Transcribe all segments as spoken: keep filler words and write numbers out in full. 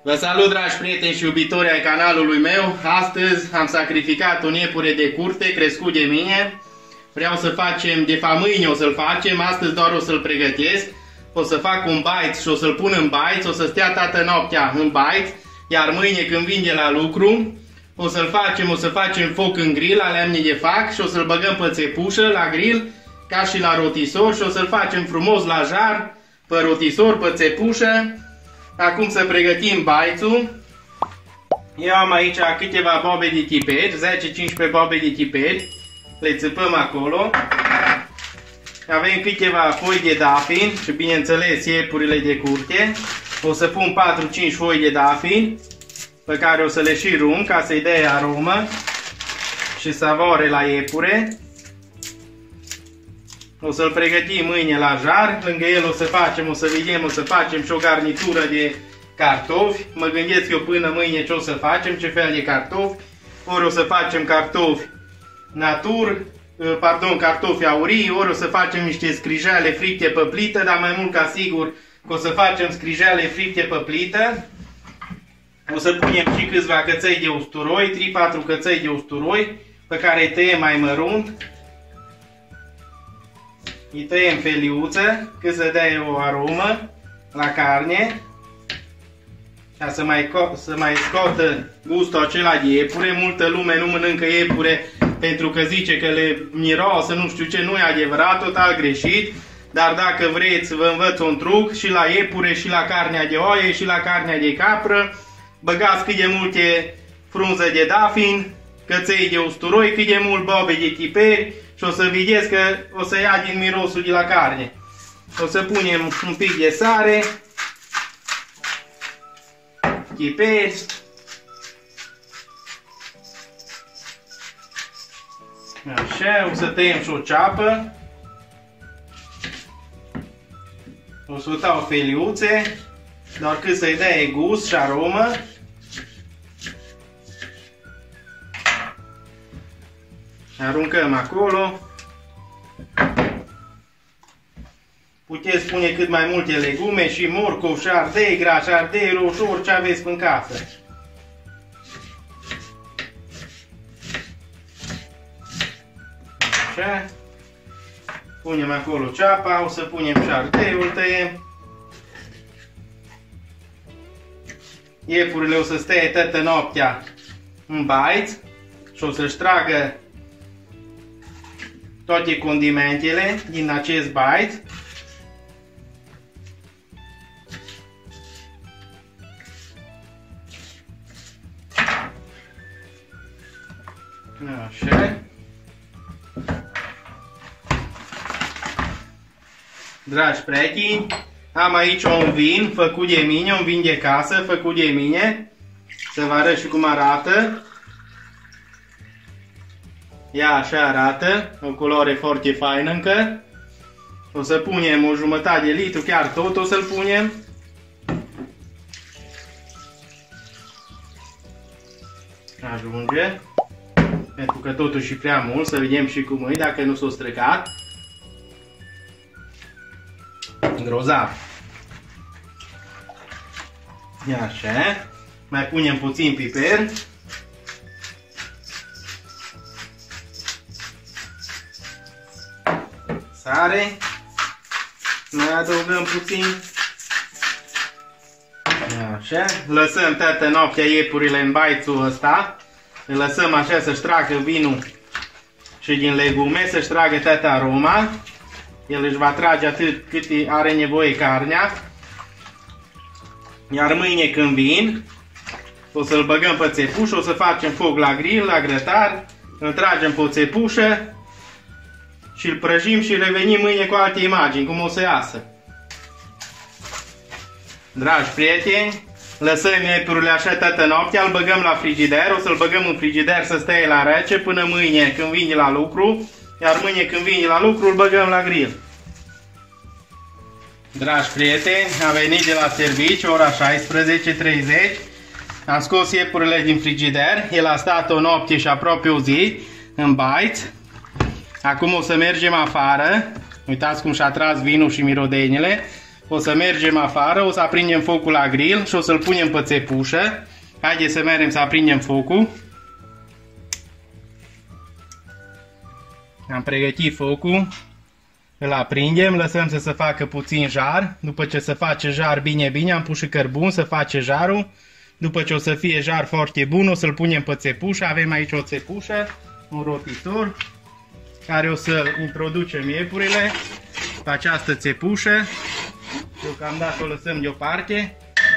Vă salut, dragi prieteni și iubitori ai canalului meu. Astăzi am sacrificat un iepure de curte crescut de mine. Vreau să facem, de fapt mâine o să-l facem, astăzi doar o să-l pregătesc. O să fac un bait și o să-l pun în bait, o să stea toată noaptea în bait. Iar mâine când vin de la lucru, o să-l facem, o să facem foc în grill, alea de fac, și o să-l băgăm pe țepușă la grill, ca și la rotisor, și o să-l facem frumos la jar, pe rotisor, pe țepușă. Acum să pregătim baițul. Eu am aici câteva bobe de chiperi, zece cincisprezece bobe de chiperi. Le țipăm acolo. Avem câteva foi de dafin și bineînțeles iepurile de curte. O să pun patru cinci foi de dafin pe care o să le și rum ca să-i dea aromă și savoare la iepure. O să-l pregătim mâine la jar. Lângă el o să facem, o să vedem, o să facem și o garnitură de cartofi. Mă gândesc eu până mâine ce o să facem, ce fel de cartofi. Ori o să facem cartofi natur, pardon, cartofi aurii, ori o să facem niște scrijale fripte pe plită, dar mai mult ca sigur că o să facem scrijale fripte pe plită. O să punem și câțiva căței de usturoi, trei patru căței de usturoi, pe care îi tăiem mai mărunt. Îi tăiem feliuță, cât să dea o aromă la carne, ca să mai, să mai scoată gustul acela de iepure. Multă lume nu mănâncă iepure pentru că zice că le miroasă, nu știu ce, nu e adevărat, total greșit. Dar dacă vreți, vă învăț un truc și la iepure, și la carnea de oaie, și la carnea de capră. Băgați cât de multe frunze de dafin, căței de usturoi, cât de mult bobe de chiperi și o să vedeți că o să ia din mirosul de la carne. O să punem un pic de sare, chiperi, așa, o să tăiem și o ceapă, o să tau feliuțe, doar cât să-i dea gust și aromă. Aruncăm acolo. Puteți pune cât mai multe legume, și morcov, și ardei gras, și ardei roșu, orice aveți în casă. Așa. Punem acolo ceapa, o să punem și ardeiul, tăiem. Iepurile o să stea toată noaptea în bait și o să-și tragă toate condimentele din acest bait. Așa. Dragi prieteni, am aici un vin făcut de mine, un vin de casă făcut de mine. Să vă arăt și cum arată. Ia așa arată, o culoare foarte faină încă. O să punem o jumătate de litru, chiar tot o să-l punem. Ajunge. Pentru că totuși e prea mult, să vedem și cum e, dacă nu s-o stricat. Grozav. Ia așa. Mai punem puțin piper. Sare. Mai adăugăm puțin. Așa. Lăsăm toată noaptea iepurile în baițul ăsta. Îl lăsăm așa să-și tragă vinul și din legume, să-și tragă toată aroma. El își va trage atât cât are nevoie carnea. Iar mâine când vin, o să-l băgăm pe țepușă, o să facem foc la grill, la grătar, îl tragem pe țepușă și îl prăjim și revenim mâine cu alte imagini, cum o să iasă. Dragi prieteni, lăsăm iepurile așa toată noaptea, îl băgăm la frigider, o să-l băgăm în frigider să stea la rece până mâine când vine la lucru. Iar mâine când vine la lucru îl băgăm la grill. Dragi prieteni, am venit de la serviciu, ora șaisprezece treizeci. Am scos iepurile din frigider. El a stat o noapte și aproape o zi în bait. Acum o să mergem afară. Uitați cum și-a tras vinul și mirodenile. o să mergem afară, o să aprindem focul la grill și o să-l punem pe țepușă. Haideți să mergem să aprindem focul. Am pregătit focul. Îl aprindem, lăsăm să se facă puțin jar. După ce se face jar bine, bine, am pus și cărbun să face jarul. După ce o să fie jar foarte bun, o să-l punem pe țepușă. Avem aici o țepușă, un rotitor, care o să introducem iepurile pe această țepușă. Deocamdată o lăsăm deoparte.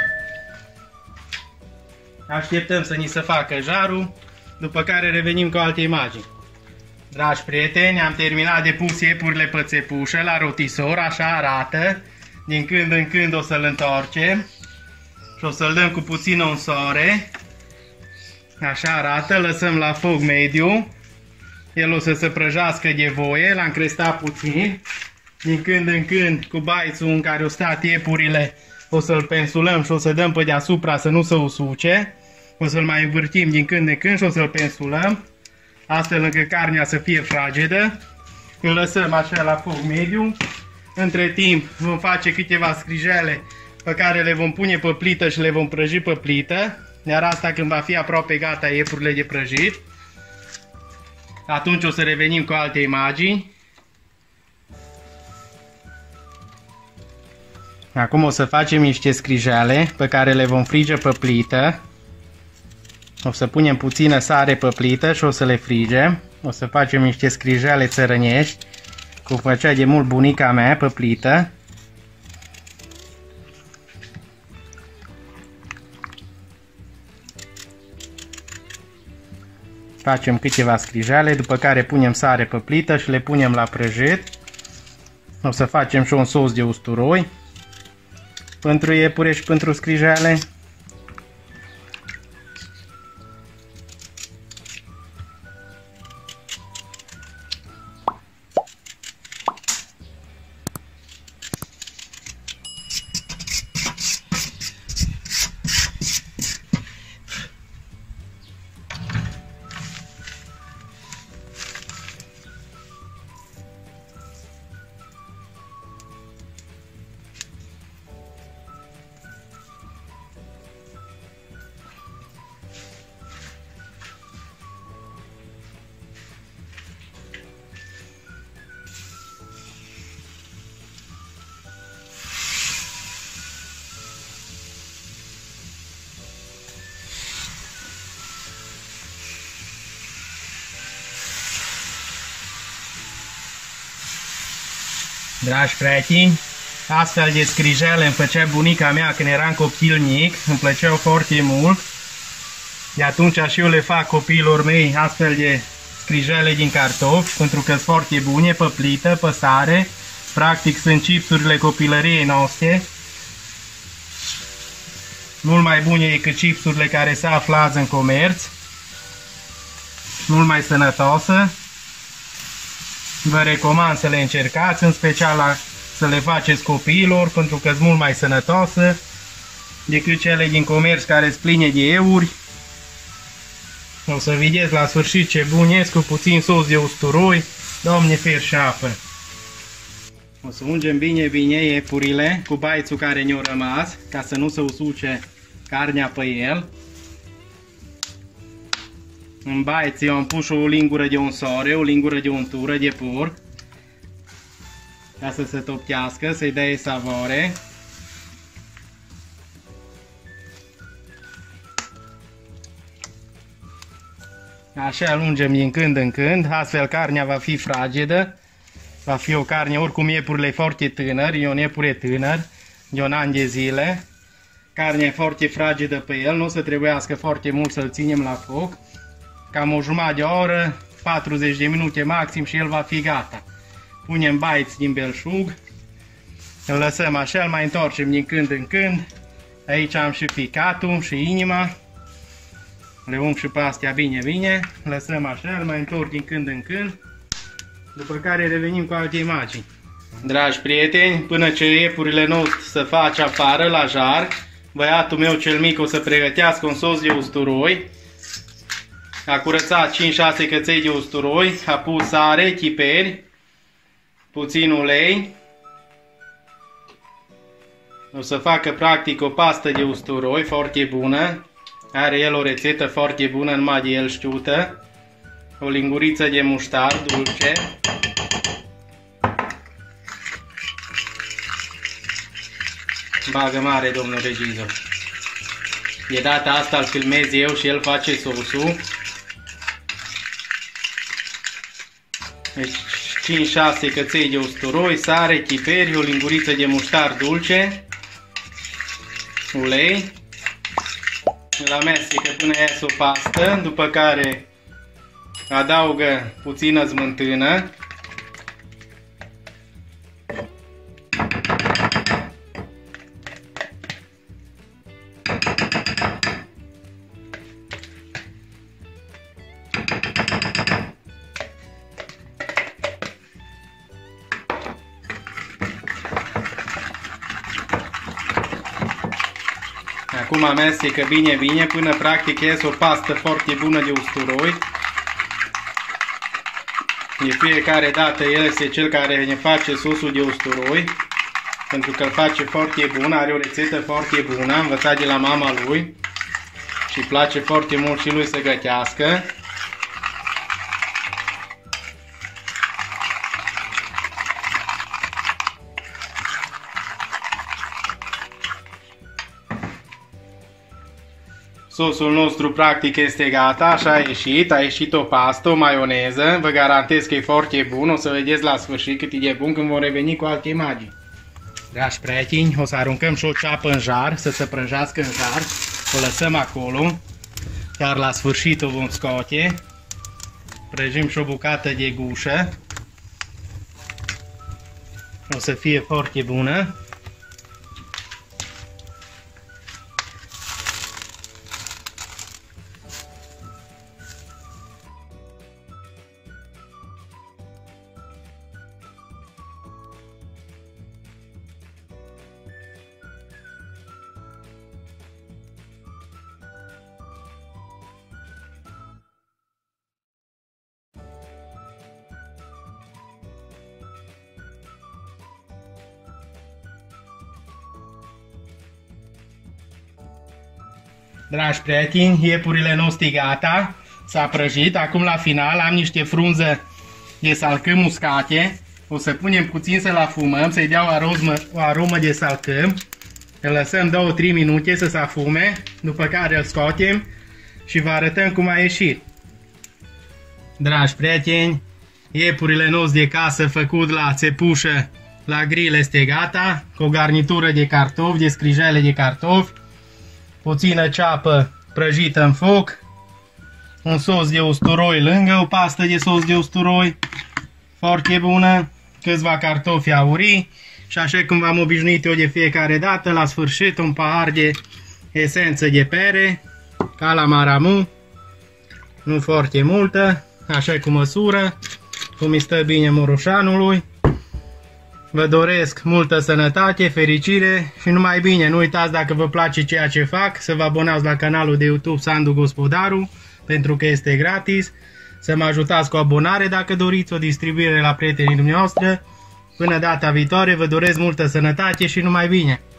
Așteptăm să ni se facă jarul, după care revenim cu alte imagini. Dragi prieteni, am terminat de pus iepurile pe țepușă la rotisor, așa arată. Din când în când o să-l întoarcem și o să-l dăm cu puțină unsoare. Așa arată, lăsăm la foc mediu. El o să se prăjească de voie, l-am crestat puțin. Din când în când, cu baițul în care o stat iepurile, o să-l pensulăm și o să dăm pe deasupra să nu se usuce. O să-l mai învârtim din când în când și o să-l pensulăm, astfel încât carnea să fie fragedă. Îl lăsăm așa la foc mediu. Între timp vom face câteva scrijele pe care le vom pune pe plită și le vom prăji pe plită. Iar asta când va fi aproape gata iepurile de prăjit. Atunci o să revenim cu alte imagini. Acum o să facem niște scrijele pe care le vom frige pe plită. O să punem puțină sare pe plită și o să le frigem. O să facem niște scrijele țărănești, cum făcea de mult bunica mea pe plită. Facem câteva scrijele, după care punem sare pe plită și le punem la prăjit. O să facem și un sos de usturoi pentru iepure și pentru scrijele. Dragi prieteni, astfel de scrijele îmi făcea bunica mea când eram copil mic, îmi plăceau foarte mult. De atunci și eu le fac copiilor mei astfel de scrijele din cartofi, pentru că sunt foarte bune, pe plită, pe sare. Practic sunt chipsurile copilăriei noastre. Mult mai bune decât chipsurile care se află azi în comerț. Mult mai sănătoasă. Vă recomand să le încercați, în special la, să le faceți copiilor, pentru că sunt mult mai sănătoase decât cele din comerț care sunt pline de euri. O să vedeți la sfârșit ce bune cu puțin sos de usturoi, Doamne fer și apă. O să ungem bine, bine iepurile cu baițul care ne-a rămas, ca să nu se usuce carnea pe el. În baiț eu am pus o lingură de unsoare, o lingură de untură de porc, ca să se toptească, să-i dea savoare. Așa îl ungem din când în când, astfel carnea va fi fragedă. Va fi o carne, oricum iepurile foarte tânăr, e un iepure tânăr, de un an de zile. Carnea e foarte fragedă pe el, nu o să trebuiască foarte mult să-l ținem la foc. Cam o jumătate de oră, patruzeci de minute maxim și el va fi gata. Punem baiți din belșug, îl lăsăm așa, îl mai întoarcem din când în când. Aici am și picatul și inima. Le um și pe astea bine, bine. Lăsăm așa, îl mai întorc din când în când. După care revenim cu alte imagini. Dragi prieteni, până ce iepurile noastre să face afară la jar, băiatul meu cel mic o să pregătească un sos de usturoi. A curățat cinci șase căței de usturoi, a pus sare, chiperi, puțin ulei, O să facă practic o pastă de usturoi foarte bună. Are el o rețetă foarte bună, numai de el știută. O linguriță de muștar dulce. Bagă mare, domnul regizor. De data asta îl filmez eu și el face sosul. Deci cinci șase căței de usturoi, sare, chiperi, o linguriță de muștar dulce, ulei. Îl amestecă până iese o pastă, după care adaugă puțină smântână. Acum amestecă bine, bine, până practic iese o pastă foarte bună de usturoi. De fiecare dată el este cel care ne face sosul de usturoi, pentru că îl face foarte bun, are o rețetă foarte bună, a învățat de la mama lui și îi place foarte mult și lui să gătească. Sosul nostru practic este gata, așa a ieșit, a ieșit o pastă, o maioneză, vă garantez că e foarte bun, o să vedeți la sfârșit cât e de bun când vom reveni cu alte imagini. Dragi prieteni, o să aruncăm și o ceapă în jar, să se prăjească în jar, o lăsăm acolo, iar la sfârșit o vom scoate, prăjim și o bucată de gușă, o să fie foarte bună. Dragi prieteni, iepurile noastre gata, s-a prăjit. Acum la final am niște frunze de salcâm uscate. O să punem puțin să-l afumăm, să-i dea o aromă, o aromă de salcâm. Îl lăsăm două trei minute să se afume, după care îl scoatem și vă arătăm cum a ieșit. Dragi prieteni, iepurile noastre de casă făcut la țepușă, la grill este gata, cu o garnitură de cartofi, de scrijele de cartofi, puțină ceapă prăjită în foc, un sos de usturoi lângă, o pastă de sos de usturoi foarte bună, câțiva cartofi aurii și așa cum v-am obișnuit eu de fiecare dată, la sfârșit un pahar de esență de pere, ca la maramu, nu foarte multă, așa cu măsură, cum îi stă bine murușanului. Vă doresc multă sănătate, fericire și numai bine. Nu uitați, dacă vă place ceea ce fac, să vă abonați la canalul de YouTube Sandu Gospodaru, pentru că este gratis. Să mă ajutați cu abonare dacă doriți, o distribuire la prietenii dumneavoastră. Până data viitoare, vă doresc multă sănătate și numai bine.